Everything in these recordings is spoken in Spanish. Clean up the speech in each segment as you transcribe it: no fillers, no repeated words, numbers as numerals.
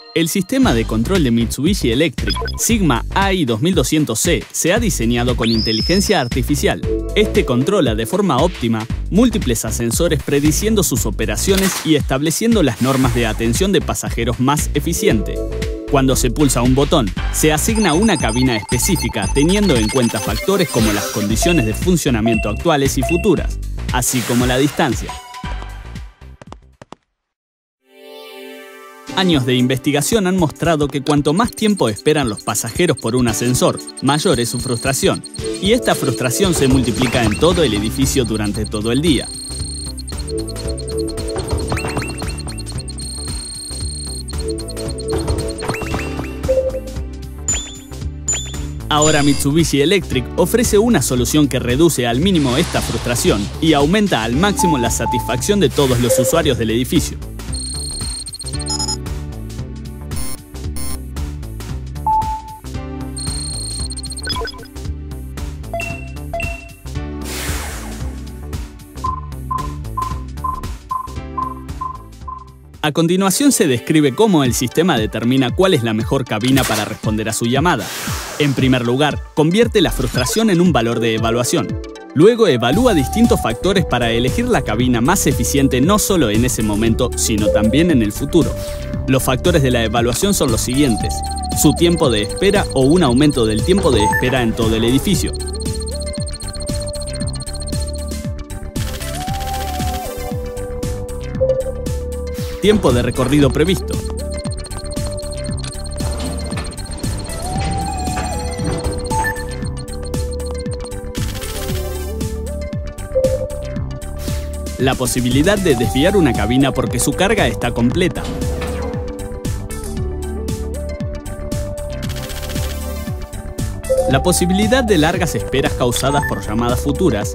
El sistema de control de Mitsubishi Electric Sigma AI 2200C se ha diseñado con inteligencia artificial. Este controla de forma óptima múltiples ascensores, prediciendo sus operaciones y estableciendo las normas de atención de pasajeros más eficiente. Cuando se pulsa un botón, se asigna una cabina específica teniendo en cuenta factores como las condiciones de funcionamiento actuales y futuras, así como la distancia. Años de investigación han mostrado que cuanto más tiempo esperan los pasajeros por un ascensor, mayor es su frustración, y esta frustración se multiplica en todo el edificio durante todo el día. Ahora Mitsubishi Electric ofrece una solución que reduce al mínimo esta frustración y aumenta al máximo la satisfacción de todos los usuarios del edificio. A continuación se describe cómo el sistema determina cuál es la mejor cabina para responder a su llamada. En primer lugar, convierte la frustración en un valor de evaluación. Luego evalúa distintos factores para elegir la cabina más eficiente no solo en ese momento, sino también en el futuro. Los factores de la evaluación son los siguientes: su tiempo de espera o un aumento del tiempo de espera en todo el edificio. Tiempo de recorrido previsto. La posibilidad de desviar una cabina porque su carga está completa. La posibilidad de largas esperas causadas por llamadas futuras.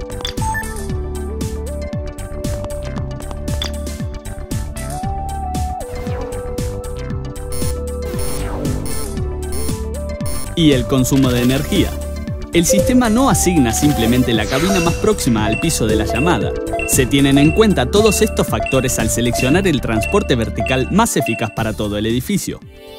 Y el consumo de energía. El sistema no asigna simplemente la cabina más próxima al piso de la llamada. Se tienen en cuenta todos estos factores al seleccionar el transporte vertical más eficaz para todo el edificio.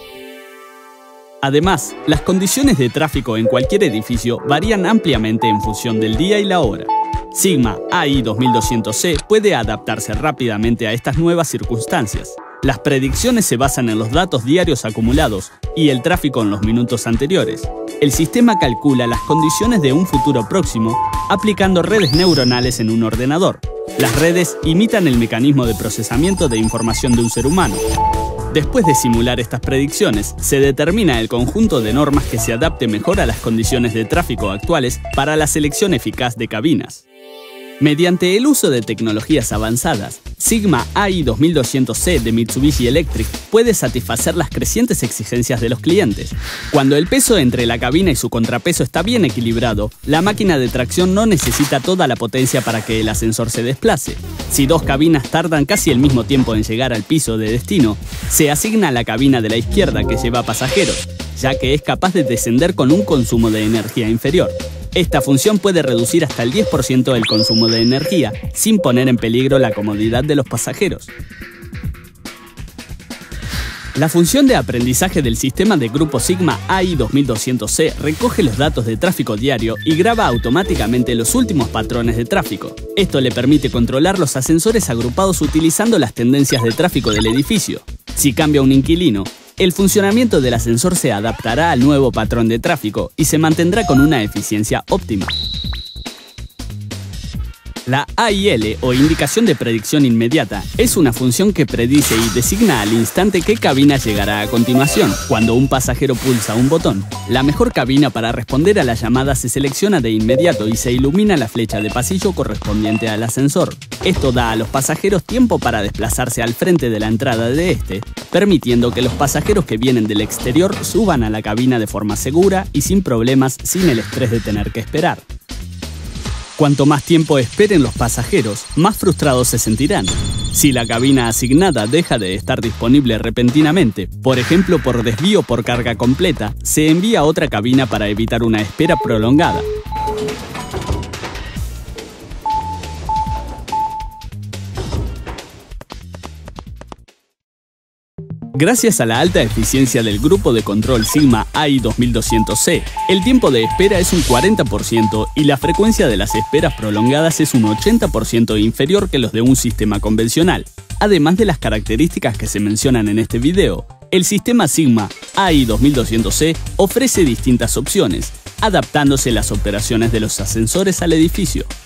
Además, las condiciones de tráfico en cualquier edificio varían ampliamente en función del día y la hora. Sigma AI 2200C puede adaptarse rápidamente a estas nuevas circunstancias. Las predicciones se basan en los datos diarios acumulados y el tráfico en los minutos anteriores. El sistema calcula las condiciones de un futuro próximo aplicando redes neuronales en un ordenador. Las redes imitan el mecanismo de procesamiento de información de un ser humano. Después de simular estas predicciones, se determina el conjunto de normas que se adapte mejor a las condiciones de tráfico actuales para la selección eficaz de cabinas. Mediante el uso de tecnologías avanzadas, Sigma AI 2200C de Mitsubishi Electric puede satisfacer las crecientes exigencias de los clientes. Cuando el peso entre la cabina y su contrapeso está bien equilibrado, la máquina de tracción no necesita toda la potencia para que el ascensor se desplace. Si dos cabinas tardan casi el mismo tiempo en llegar al piso de destino, se asigna a la cabina de la izquierda que lleva pasajeros, ya que es capaz de descender con un consumo de energía inferior. Esta función puede reducir hasta el 10% el consumo de energía, sin poner en peligro la comodidad de los pasajeros. La función de aprendizaje del sistema de grupo Sigma AI 2200C recoge los datos de tráfico diario y graba automáticamente los últimos patrones de tráfico. Esto le permite controlar los ascensores agrupados utilizando las tendencias de tráfico del edificio. Si cambia un inquilino, el funcionamiento del ascensor se adaptará al nuevo patrón de tráfico y se mantendrá con una eficiencia óptima. La AIL, o indicación de predicción inmediata, es una función que predice y designa al instante qué cabina llegará a continuación. Cuando un pasajero pulsa un botón, la mejor cabina para responder a la llamada se selecciona de inmediato y se ilumina la flecha de pasillo correspondiente al ascensor. Esto da a los pasajeros tiempo para desplazarse al frente de la entrada de este, permitiendo que los pasajeros que vienen del exterior suban a la cabina de forma segura y sin problemas, sin el estrés de tener que esperar. Cuanto más tiempo esperen los pasajeros, más frustrados se sentirán. Si la cabina asignada deja de estar disponible repentinamente, por ejemplo por desvío por carga completa, se envía a otra cabina para evitar una espera prolongada. Gracias a la alta eficiencia del grupo de control Sigma AI 2200C, el tiempo de espera es un 40% y la frecuencia de las esperas prolongadas es un 80% inferior que los de un sistema convencional. Además de las características que se mencionan en este video, el sistema Sigma AI 2200C ofrece distintas opciones, adaptándose las operaciones de los ascensores al edificio.